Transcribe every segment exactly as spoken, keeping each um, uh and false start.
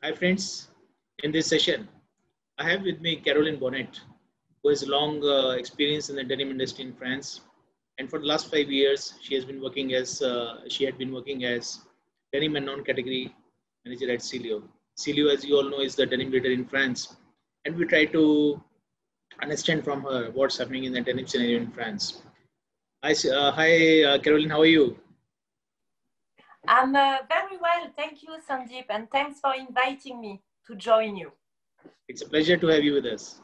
Hi friends, in this session, I have with me Caroline Bonnet, who has long uh, experience in the denim industry in France. And for the last five years, she has been working as, uh, she had been working as denim and non-category manager at Celio. Celio, as you all know, is the denim leader in France. And we try to understand from her what's happening in the denim scenario in France. Hi, uh, hi uh, Caroline, how are you? I'm uh, very well, thank you, Sandeep, and thanks for inviting me to join you. It's a pleasure to have you with us.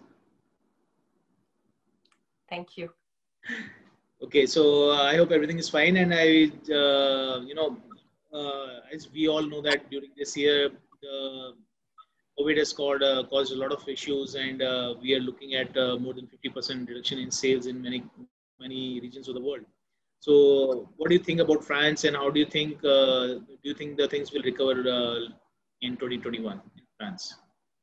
Thank you. Okay, so uh, I hope everything is fine, and I, uh, you know, uh, as we all know that during this year, the COVID has caused, uh, caused a lot of issues, and uh, we are looking at uh, more than fifty percent reduction in sales in many many regions of the world. So, what do you think about France, and how do you think uh, do you think the things will recover uh, in twenty twenty-one in France?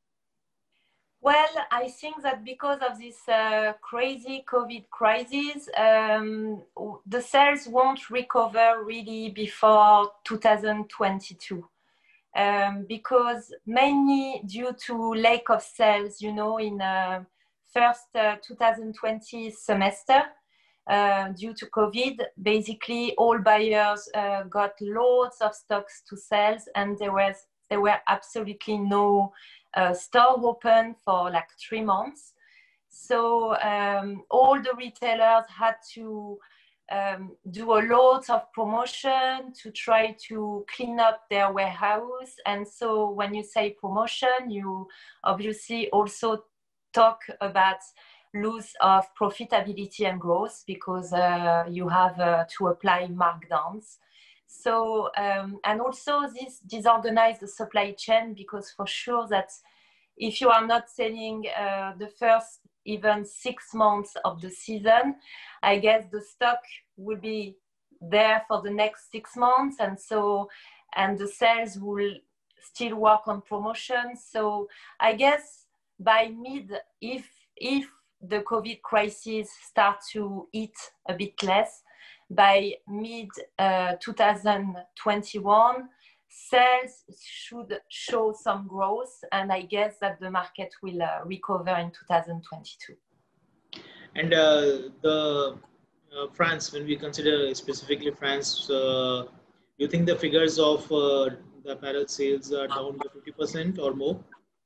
Well, I think that because of this uh, crazy COVID crisis, um, the sales won't recover really before two thousand twenty-two. Um, because mainly due to lack of sales, you know, in uh, first uh, two thousand twenty semester, uh, due to COVID, basically all buyers uh, got loads of stocks to sell, and there was there were absolutely no uh, store open for like three months. So um, all the retailers had to um, do a lot of promotion to try to clean up their warehouse. And so when you say promotion, you obviously also talk about loss of profitability and growth, because uh, you have uh, to apply markdowns. So, um, and also this disorganized the supply chain, because for sure that if you are not selling uh, the first even six months of the season, I guess the stock will be there for the next six months. And so, and the sales will still work on promotion. So I guess by mid, if, if the COVID crisis start to eat a bit less, by mid uh, two thousand twenty-one, sales should show some growth, and I guess that the market will uh, recover in two thousand twenty-two. And uh, the uh, France, when we consider specifically France, uh, do you think the figures of uh, the apparel sales are down by fifty percent or more?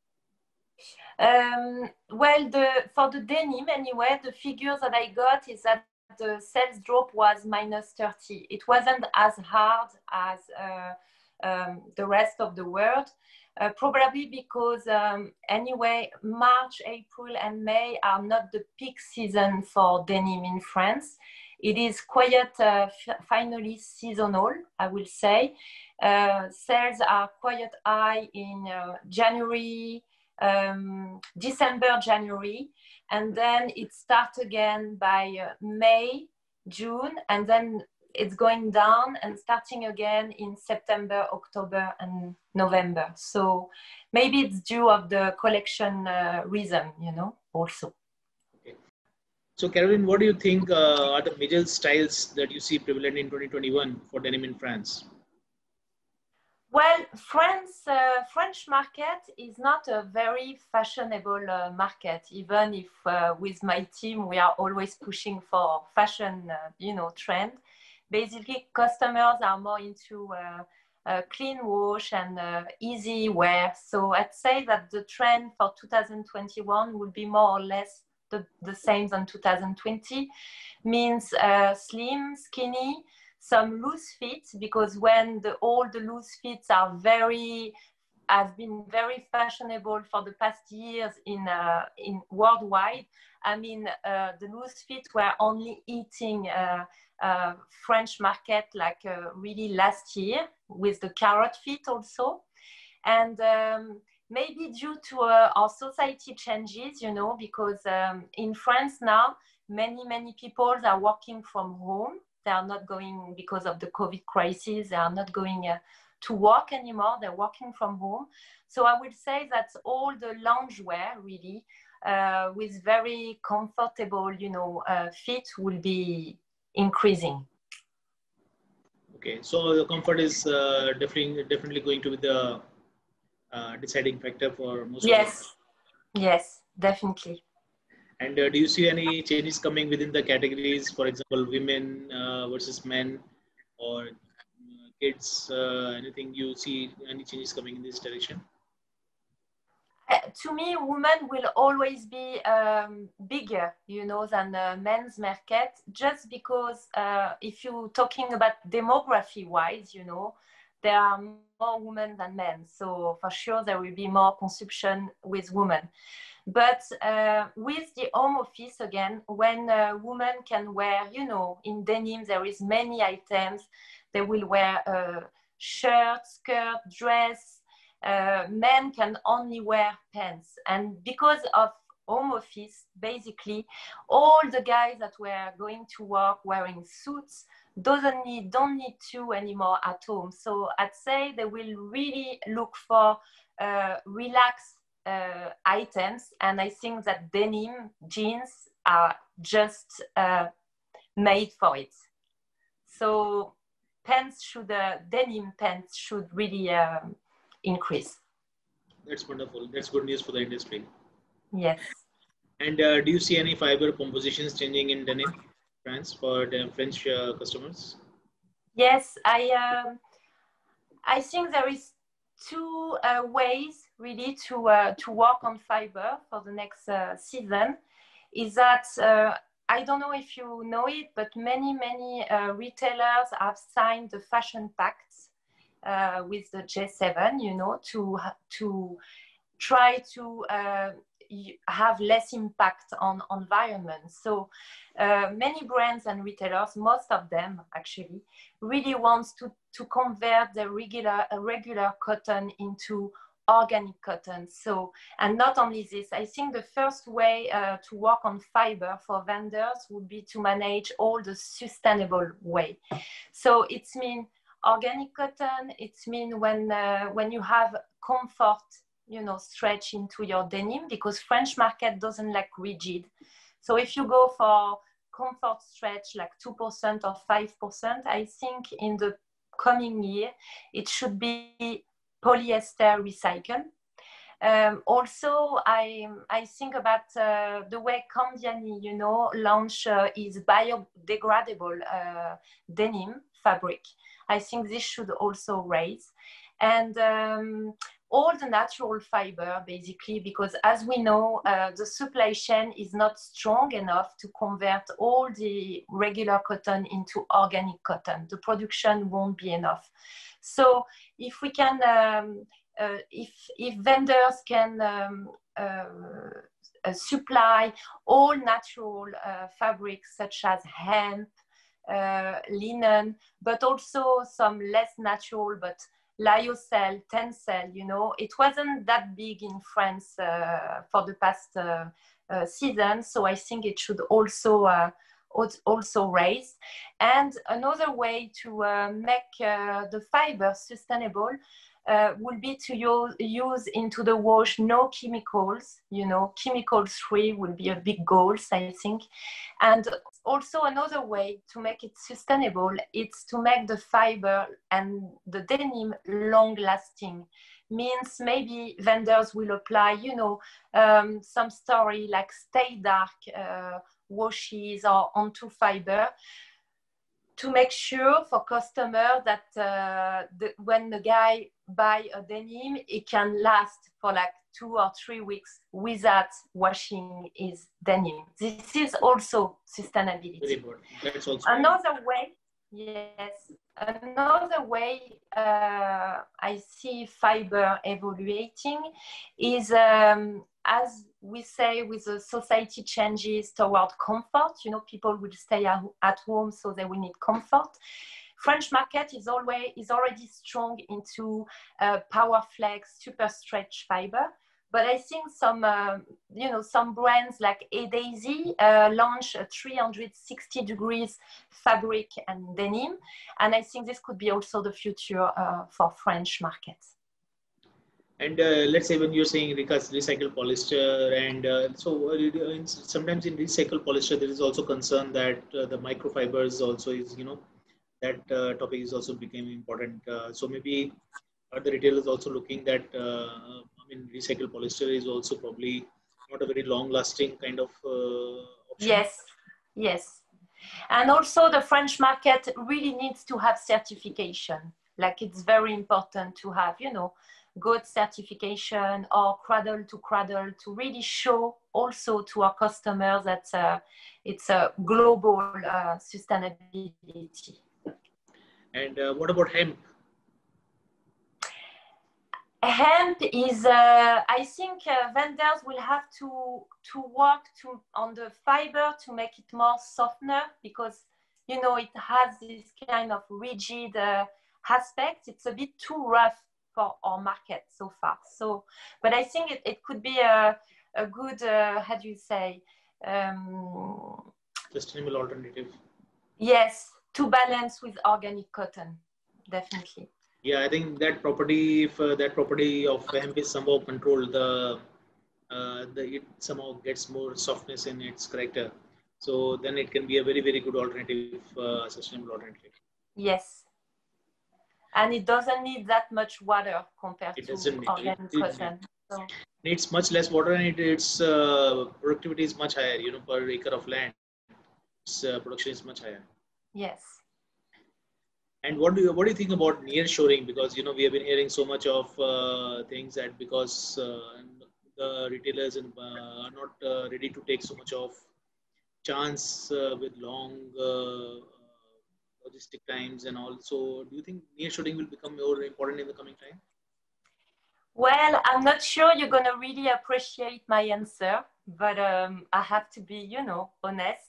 Um, well, the, for the denim anyway, the figures that I got is that the sales drop was minus thirty. It wasn't as hard as uh, um, the rest of the world, uh, probably because um, anyway, March, April and May are not the peak season for denim in France. It is quite uh, finally seasonal, I will say. Uh, sales are quite high in uh, January, um, December, January, and then it starts again by uh, May, June, and then it's going down and starting again in September, October, and November. So maybe it's due of the collection uh, reason, you know, also. Okay. So Caroline, what do you think uh, are the major styles that you see prevalent in twenty twenty-one for denim in France? Well, France, uh, French market is not a very fashionable uh, market, even if uh, with my team, we are always pushing for fashion, uh, you know, trend. Basically, customers are more into uh, uh, clean wash and uh, easy wear. So I'd say that the trend for two thousand twenty-one will be more or less the, the same than two thousand twenty, means uh, slim, skinny, some loose fit, because when the, all the loose fits are very, have been very fashionable for the past years in, uh, in worldwide. I mean, uh, the loose fit were only eating uh, uh, French market like uh, really last year with the carrot fit also. And um, maybe due to uh, our society changes, you know, because um, in France now, many, many people are working from home. They are not going, because of the COVID crisis, they are not going uh, to work anymore. They're working from home. So I would say that all the loungewear really uh, with very comfortable, you know, uh, fit will be increasing. Okay, so the comfort is uh, definitely definitely going to be the uh, deciding factor for most of the Yes, yes, definitely. And uh, do you see any changes coming within the categories? For example, women uh, versus men, or uh, kids? Uh, anything you see? Any changes coming in this direction? Uh, to me, women will always be um, bigger, you know, than the men's market, just because uh, if you're talking about demography-wise, you know, there are more women than men. So for sure, there will be more consumption with women. But uh, with the home office again, when uh, women can wear, you know, in denim, there is many items. They will wear uh, shirt, skirt, dress. Uh, men can only wear pants. And because of home office, basically, all the guys that were going to work wearing suits doesn't need, don't need to anymore at home. So I'd say they will really look for uh, relaxed uh, items. And I think that denim jeans are just uh, made for it. So pants should, uh, denim pants should really um, increase. That's wonderful. That's good news for the industry. Yes. And uh, do you see any fiber compositions changing in denim brands for the French uh, customers? Yes, I um, I think there is two uh, ways really to uh, to work on fiber for the next uh, season. Is that uh, I don't know if you know it, but many many uh, retailers have signed the fashion pacts uh, with the G seven, you know, to to try to uh, have less impact on environment. So uh, many brands and retailers, most of them actually, really wants to, to convert the regular, uh, regular cotton into organic cotton. So, and not only this, I think the first way uh, to work on fiber for vendors would be to manage all the sustainable way. So it's mean organic cotton, it's mean when, uh, when you have comfort, you know, stretch into your denim, because French market doesn't like rigid. So if you go for comfort stretch like two percent or five percent, I think in the coming year, it should be polyester recycled. Um, also, I, I think about uh, the way Candiani, you know, launch uh, is biodegradable uh, denim fabric. I think this should also raise. And um, all the natural fiber, basically, because as we know, uh, the supply chain is not strong enough to convert all the regular cotton into organic cotton. The production won't be enough. So if we can, um, uh, if, if vendors can um, uh, uh, supply all natural uh, fabrics such as hemp, uh, linen, but also some less natural, but lyocell, tencel, you know, it wasn't that big in France uh, for the past uh, uh, season. So I think it should also uh, also raise. And another way to uh, make uh, the fiber sustainable uh, will be to use, use into the wash no chemicals, you know, chemical free will be a big goal, I think. And also another way to make it sustainable, it's to make the fiber and the denim long lasting. Means maybe vendors will apply, you know, um, some story like stay dark uh, washes or onto fiber to make sure for customer that uh, the, when the guy buy a denim, it can last for like two or three weeks without washing his denim. This is also sustainability. Very important. That's also another way. Yes, another way uh, I see fiber evaluating is, um, as we say, with the society changes toward comfort, you know, people will stay at home, so they will need comfort. French market is always is already strong into uh, power flex, super stretch fiber. But I think some, uh, you know, some brands like Edaisy uh, launch a three hundred sixty degrees fabric and denim. And I think this could be also the future uh, for French markets. And uh, let's say when you're saying recycled polyester, and uh, so uh, sometimes in recycled polyester, there is also concern that uh, the microfibers also is, you know, that uh, topic is also becoming important. Uh, so maybe Are the retailers also looking that, uh, I mean, recycled polyester is also probably not a very long-lasting kind of uh, option? Yes, yes. And also the French market really needs to have certification. Like it's very important to have, you know, good certification or cradle to cradle to really show also to our customers that uh, it's a global uh, sustainability. And uh, what about hemp? Hemp is, uh, I think uh, vendors will have to, to work to, on the fiber to make it more softer because, you know, it has this kind of rigid uh, aspect. It's a bit too rough for our market so far. So, but I think it, it could be a, a good, uh, how do you say? Um, Sustainable alternative. Yes, to balance with organic cotton, definitely. Yeah, I think that property, if uh, that property of hemp is somehow controlled, the, uh, the it somehow gets more softness in its character. So then it can be a very, very good alternative, uh, sustainable alternative. Yes. And it doesn't need that much water compared it to doesn't, organic it, it, cotton. So. needs much less water and it, its uh, productivity is much higher, you know, per acre of land. Its uh, production is much higher. Yes. And what do you what do you think about nearshoring? Because you know we have been hearing so much of uh, things that because uh, the retailers and, uh, are not uh, ready to take so much of chance uh, with long uh, logistic times and also. Do you think nearshoring will become more important in the coming time? Well, I'm not sure you're gonna really appreciate my answer, but um, I have to be, you know, honest.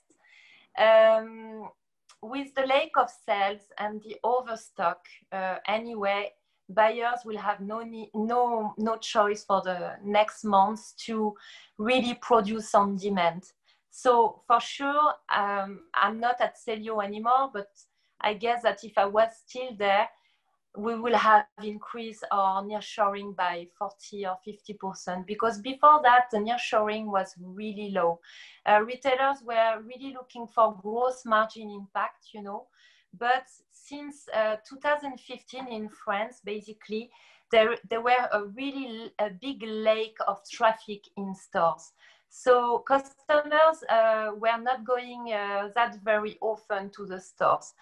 Um, with the lack of sales and the overstock, uh, anyway, buyers will have no, need, no, no choice for the next months to really produce on demand. So for sure, um, I'm not at Celio anymore, but I guess that if I was still there, we will have increased our nearshoring by forty or fifty percent because before that, the nearshoring was really low. Uh, retailers were really looking for gross margin impact, you know, but since uh, two thousand fifteen in France, basically, there, there were a really a big lake of traffic in stores. So customers uh, were not going uh, that very often to the stores.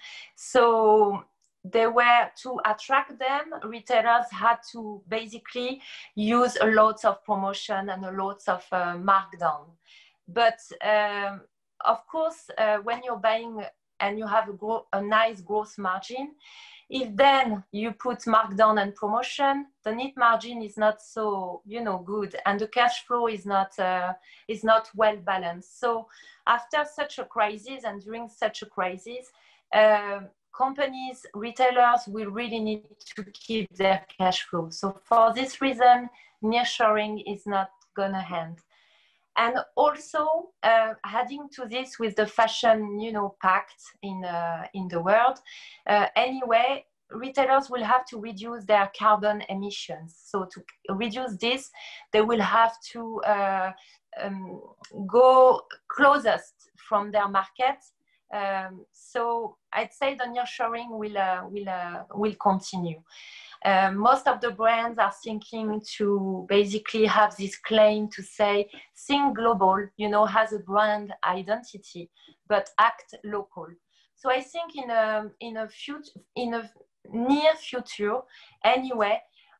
So they were to attract them, retailers had to basically use a lot of promotion and a lot of uh, markdown. But um, of course, uh, when you're buying and you have a, gro- a nice gross margin, if then you put markdown and promotion, the net margin is not so, you know, good, and the cash flow is not uh, is not well balanced. So after such a crisis and during such a crisis, uh, companies, retailers will really need to keep their cash flow. So for this reason, nearshoring is not gonna end. And also uh, adding to this with the fashion, you know, pact in uh, in the world. Uh, anyway, retailers will have to reduce their carbon emissions. So to reduce this, they will have to uh, um, go closest from their market. Um, so I'd say the nearshoring will uh, will uh, will continue. Uh, most of the brands are thinking to basically have this claim to say, think global, you know, has a brand identity, but act local. So I think in a, in a, future, in a near future, anyway,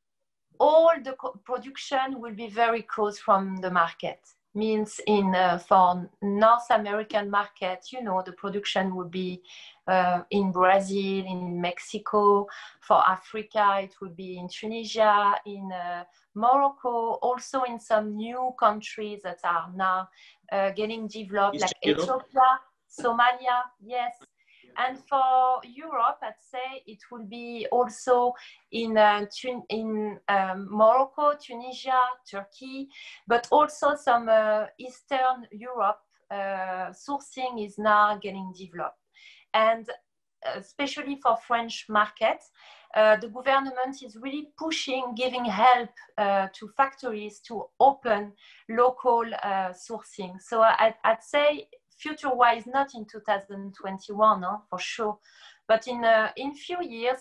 all the production will be very close from the market. Means in uh, for North American market, you know, the production would be uh, in Brazil, in Mexico. For Africa, it would be in Tunisia, in uh, Morocco, also in some new countries that are now uh, getting developed, East like Europe? Ethiopia, Somalia, yes. And for Europe, I'd say it will be also in, uh, Tun- in um, Morocco, Tunisia, Turkey, but also some uh, Eastern Europe uh, sourcing is now getting developed. And especially for French markets, uh, the government is really pushing, giving help uh, to factories to open local uh, sourcing. So I, I'd say future-wise, not in two thousand twenty-one, no, for sure, but in uh, in few years,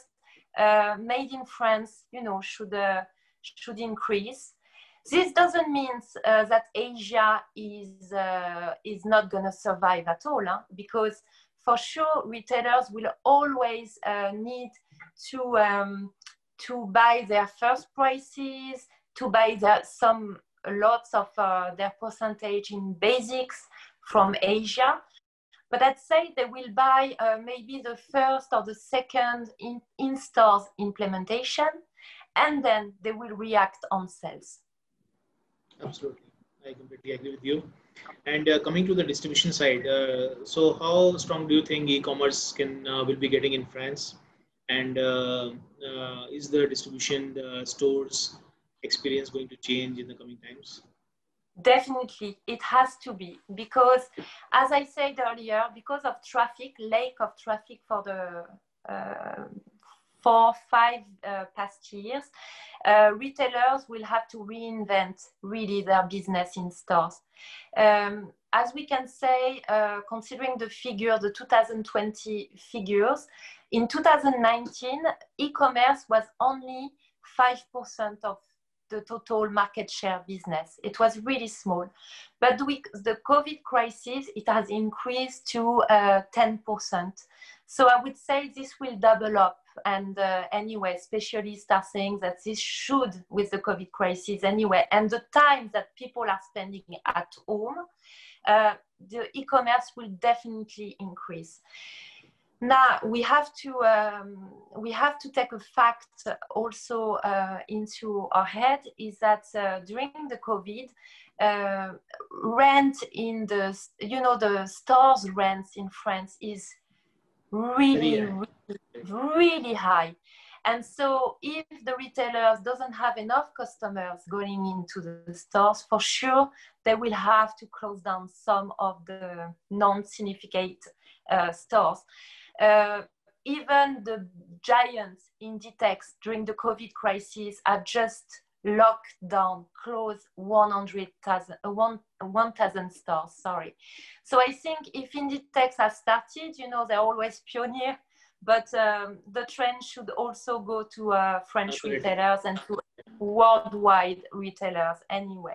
uh, made in France, you know, should, uh, should increase. This doesn't mean uh, that Asia is, uh, is not going to survive at all, huh? Because for sure, retailers will always uh, need to, um, to buy their first prices, to buy their, some lots of uh, their percentage in basics from Asia. But I'd say they will buy uh, maybe the first or the second in, in stores implementation, and then they will react on sales. Absolutely, I completely agree with you. And uh, coming to the distribution side, uh, so how strong do you think e-commerce can uh, will be getting in France? And uh, uh, is the distribution, the stores experience going to change in the coming times? Definitely, it has to be, because as I said earlier, because of traffic, lack of traffic for the uh, four, five uh, past years, uh, retailers will have to reinvent really their business in stores. Um, as we can say, uh, considering the figure, the two thousand twenty figures, in two thousand nineteen, e-commerce was only five percent of the total market share business. It was really small. But with the COVID crisis, it has increased to uh, ten percent. So I would say this will double up. And uh, anyway, specialists are saying that this should, with the COVID crisis anyway, and the time that people are spending at home, uh, the e-commerce will definitely increase. Now we have to um, we have to take a fact also uh, into our head, is that uh, during the COVID, uh, rent in the you know the stores rents in France is really really, really high, and so if the retailers doesn't have enough customers going into the stores, for sure they will have to close down some of the non-significant uh, stores. Uh, even the giants Inditex during the COVID crisis have just locked down, closed one hundred thousand, one thousand stores, sorry. So I think if Inditex has started, you know, they're always pioneer, but um, the trend should also go to uh, French retailers and to worldwide retailers anyway.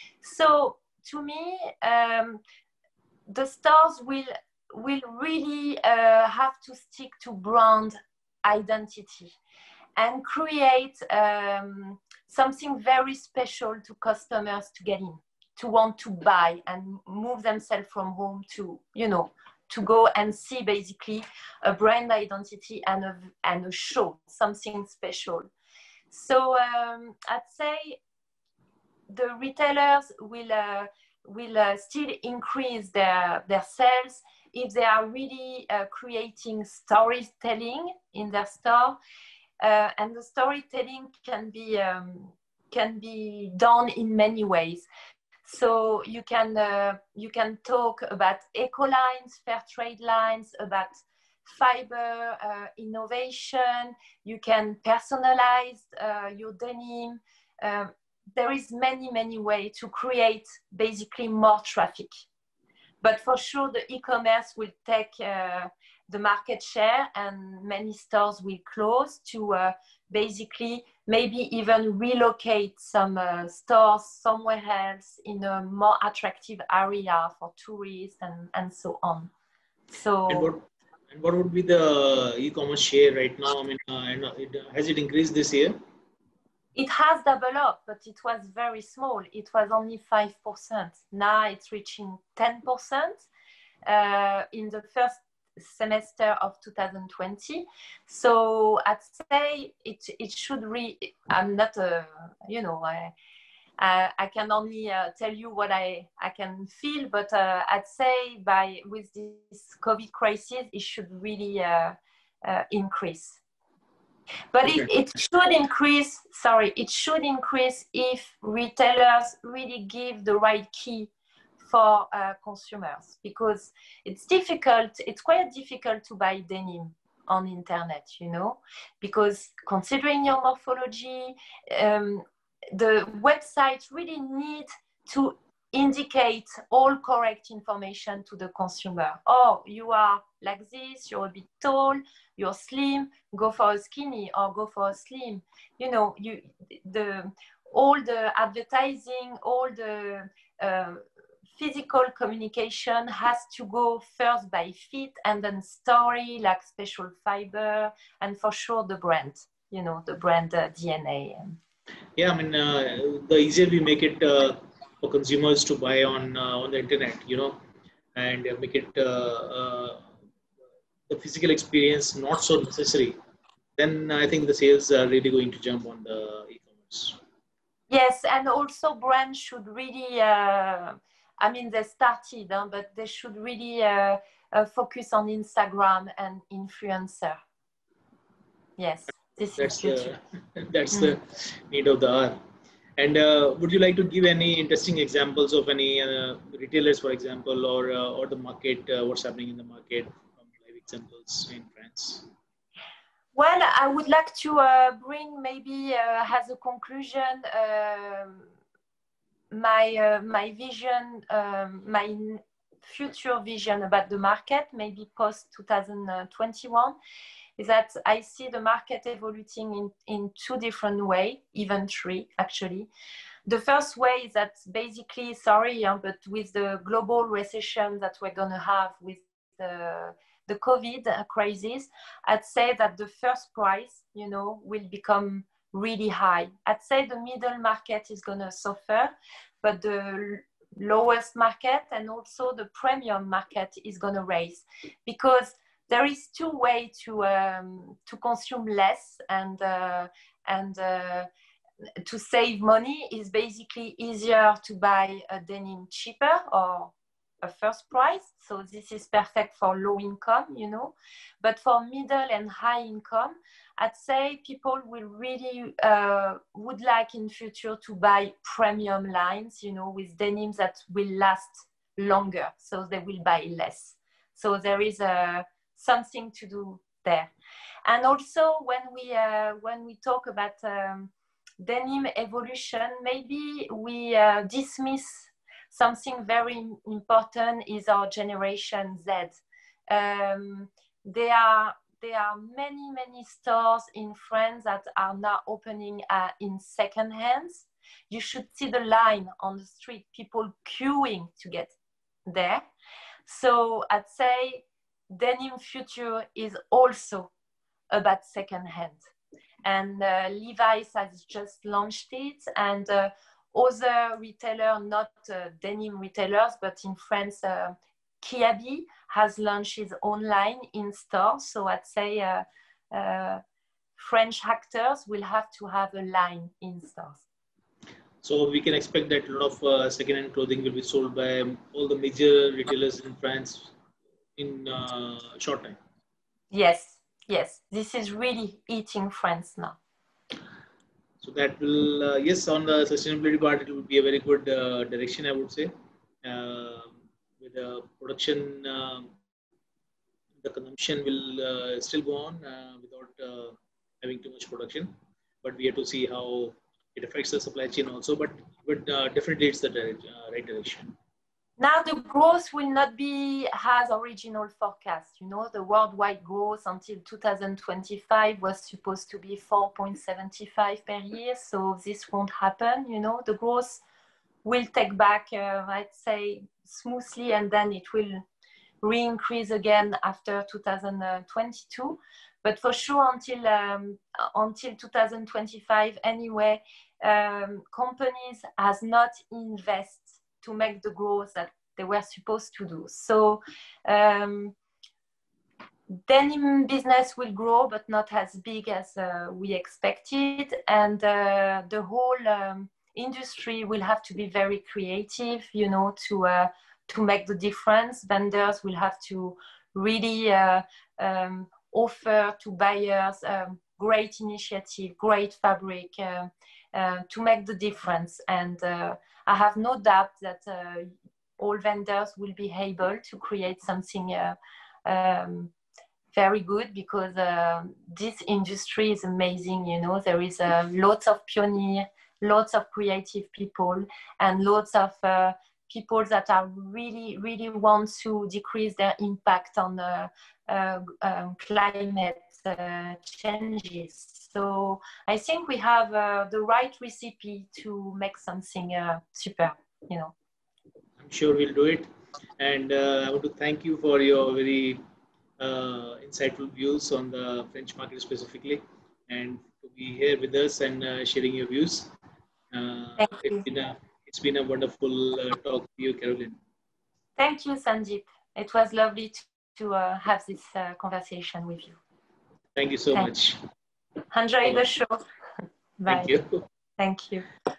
So to me, um, the stores will will really uh, have to stick to brand identity and create um, something very special to customers to get in, to want to buy and move themselves from home to, you know, to go and see basically a brand identity and a, and a show, something special. So um, I'd say the retailers will, uh, will uh, still increase their, their sales if they are really uh, creating storytelling in their store, uh, and the storytelling can be um, can be done in many ways. So you can uh, you can talk about eco lines, fair trade lines, about fiber uh, innovation. You can personalize uh, your denim. Uh, there is many many ways to create basically more traffic. But for sure, the e-commerce will take uh, the market share, and many stores will close to uh, basically maybe even relocate some uh, stores somewhere else in a more attractive area for tourists and, and so on. So, and what, and what would be the e-commerce share right now? I mean, uh, and it, has it increased this year? It has doubled up, but it was very small. It was only five percent. Now it's reaching ten percent uh, in the first semester of two thousand twenty. So I'd say it, it should re, I'm not, a, you know, I, I, I can only uh, tell you what I, I can feel, but uh, I'd say by, with this COVID crisis, it should really uh, uh, increase. But okay. it, it should increase, sorry, it should increase if retailers really give the right key for uh, consumers, because it's difficult, it's quite difficult to buy denim on internet, you know, because considering your morphology, um, the website really need to indicate all correct information to the consumer. Oh, you are like this, you're a bit tall, you're slim, go for a skinny or go for a slim. You know, you the all the advertising, all the uh, physical communication has to go first by fit and then story like special fiber and for sure the brand, you know, the brand uh, D N A. Yeah, I mean, uh, the easier we make it uh, for consumers to buy on uh, on the internet, you know, and uh, make it uh, uh, the physical experience not so necessary, then I think the sales are really going to jump on the e-commerce. Yes, and also brands should really, uh, I mean, they started, huh, but they should really uh, uh, focus on Instagram and influencer. Yes, this that's is future. the that's Mm. the need of the hour. And uh, would you like to give any interesting examples of any uh, retailers, for example, or uh, or the market, uh, what's happening in the market from live examples in France? Well, I would like to uh, bring maybe uh, as a conclusion um my uh, my vision, um, my future vision about the market, maybe post twenty twenty-one, is that I see the market evolving in, in two different ways, even three actually. The first way is that basically, sorry, yeah, but with the global recession that we're going to have with the, the COVID crisis, I'd say that the first price, you know, will become really high. I'd say the middle market is going to suffer, but the lowest market and also the premium market is going to raise, because there is two ways to um, to consume less and uh, and uh, to save money. Is basically easier to buy a denim cheaper or a first price. So this is perfect for low income, you know. But for middle and high income, I'd say people will really uh, would like in future to buy premium lines, you know, with denims that will last longer. So they will buy less. So there is a something to do there. And also when we uh, when we talk about um, denim evolution, maybe we uh, dismiss something very important is our generation Z. Um, there are there are many many stores in France that are now opening uh, in second hands. You should see the line on the street, people queuing to get there. So I'd say denim future is also about second hand, and uh, Levi's has just launched it, and uh, other retailer, not uh, denim retailers, but in France, uh, Kiabi has launched his online in store. So I'd say uh, uh, French actors will have to have a line in stores. So we can expect that a lot of uh, second-hand clothing will be sold by all the major retailers in France in uh, a short time. Yes, yes, this is really eating France now. So that will, uh, yes, on the sustainability part, it will be a very good uh, direction, I would say. Uh, with the production, uh, the consumption will uh, still go on uh, without uh, having too much production. But we have to see how it affects the supply chain also. But but uh, definitely it's the direct, uh, right direction. Now the growth will not be as original forecast. You know, the worldwide growth until two thousand twenty-five was supposed to be four point seven five per year. So this won't happen. You know, the growth will take back, uh, I'd say, smoothly, and then it will re-increase again after two thousand twenty-two. But for sure, until um, until two thousand twenty-five, anyway, um, companies has not invested to make the growth that they were supposed to do. So um, denim business will grow, but not as big as uh, we expected. And uh, the whole um, industry will have to be very creative, you know, to, uh, to make the difference. Vendors will have to really uh, um, offer to buyers um, great initiative, great fabric, uh, uh, to make the difference. And uh, I have no doubt that uh, all vendors will be able to create something uh, um, very good, because uh, this industry is amazing. You know, there is uh, lots of pioneers, lots of creative people, and lots of uh, people that are really, really want to decrease their impact on the uh, um, climate uh, changes. So I think we have uh, the right recipe to make something uh, super, you know. I'm sure we'll do it. And uh, I want to thank you for your very uh, insightful views on the French market specifically, and to be here with us and uh, sharing your views. Uh, Thank it's you. been a it's been a wonderful uh, talk with you, Caroline. Thank you, Sandeep. It was lovely to, to uh, have this uh, conversation with you. Thank you so Thank much. you. Enjoy Bye-bye. the show. Bye. Thank you. Thank you.